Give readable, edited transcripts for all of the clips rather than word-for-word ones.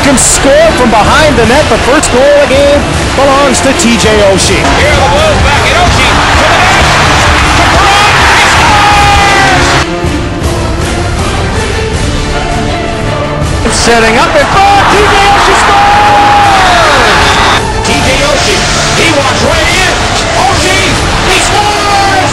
can score from behind the net. The first goal of the game belongs to TJ Oshie. Here are the Wolves back at Oshie to the net. To Perron. He scores! Setting up in front. TJ Oshie scores! TJ Oshie. He walks right in. Oshie. He scores!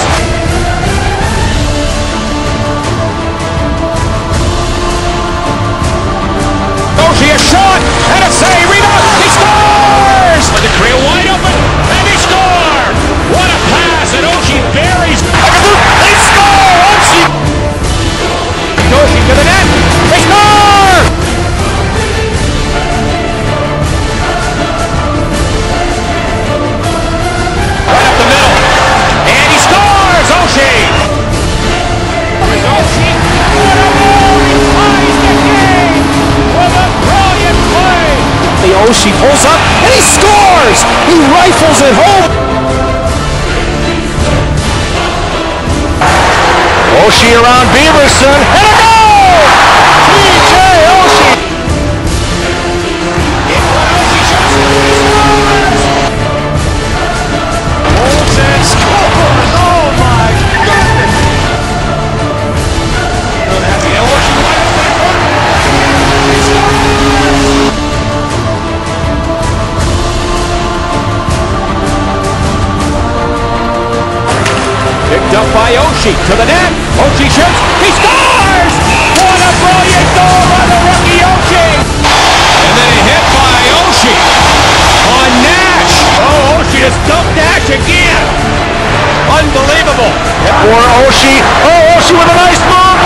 Oshie, a shot and a save. Rebound. He scores! But the Creel wide open and he scores! What a pass! And Oshie buries. They score! Oshie! Oshie to the net. They score! Right up the middle. And he scores! Oshie! Oshie. What a goal! He ties the game with a brilliant play. The Oshie pulls up and he scores! He rifles it home! Oshie around Beaverson and a goal! TJ Oshie! Oshie shoots. He scores! Olsen scores! Oh my goodness! And Oshie wide open in front. He scores! Picked up by Oshie to the net. Oshie shoots. He scores! What a brilliant goal by the rookie Oshie! And then a hit by Oshie on Nash. Oh, Oshie has dumped Nash again. Unbelievable. For Oshie. Oh, Oshie with a nice move.